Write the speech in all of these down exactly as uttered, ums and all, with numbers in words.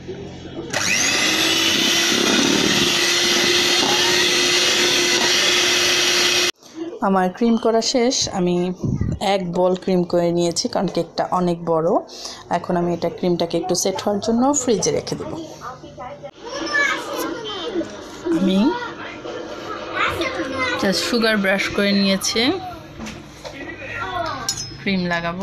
আমার ক্রিম করা শেষ। আমি এক বল ক্রিম করে নিয়েছি কারণ কেকটা অনেক বড়। এখন আমি এটা ক্রিমটাকে একটু সেট হওয়ার জন্য ফ্রিজে রেখে দেব। আমি জাস্ট সুগার ব্রাশ করে নিয়েছি, ক্রিম লাগাবো।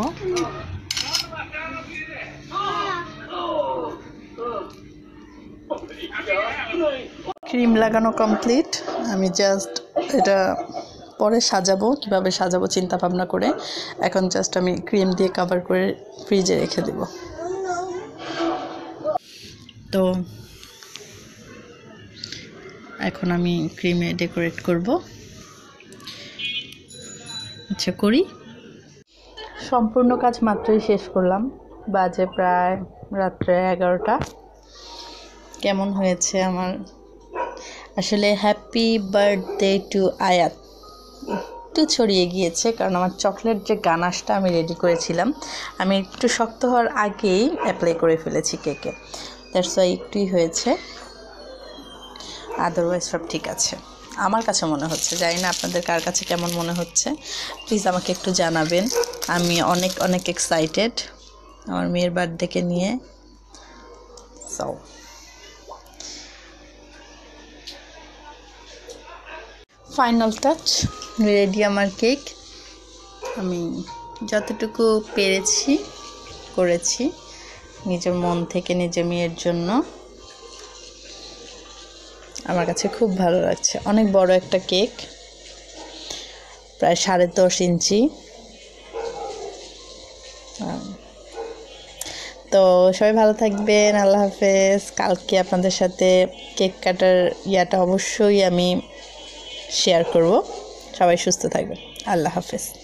ক্রিম লাগানো কমপ্লিট। আমি জাস্ট এটা পরে সাজাবো, কিভাবে সাজাবো চিন্তা ভাবনা করে এখন জাস্ট আমি ক্রিম দিয়ে কভার করে ফ্রিজে রেখে দেব। তো এখন আমি ক্রিমে ডেকোরেট করব। আচ্ছা করি। সম্পূর্ণ কাজ মাত্রই শেষ করলাম, বাজে প্রায় রাত্রে এগারোটা। কেমন হয়েছে আমার? আসলে হ্যাপি বার্থডে টু আয়াত একটু ছড়িয়ে গিয়েছে কারণ আমার চকলেট যে গানাশটা আমি রেডি করেছিলাম আমি একটু শক্ত হওয়ার আগেই অ্যাপ্লাই করে ফেলেছি কেকে, দ্যাটস ওয়াই একটুই হয়েছে, আদারওয়াইজ সব ঠিক আছে আমার কাছে মনে হচ্ছে। জানি না আপনাদের কার কাছে কেমন মনে হচ্ছে, প্লিজ আমাকে একটু জানাবেন। আমি অনেক অনেক এক্সাইটেড আমার মেয়ের বার্থডেকে নিয়ে। সো ফাইনাল টাচ, রেডি আমার কেক। আমি যতটুকু পেরেছি করেছি নিজের মন থেকে নিজের মেয়ের জন্য। আমার কাছে খুব ভালো লাগছে। অনেক বড় একটা কেক, প্রায় সাড়ে দশ ইঞ্চি। তো সবাই ভালো থাকবেন, আল্লাহ হাফেজ। কালকে আপনাদের সাথে কেক কাটার ইয়াটা অবশ্যই আমি শেয়ার করব। সবাই সুস্থ থাকবেন, আল্লাহ হাফেজ।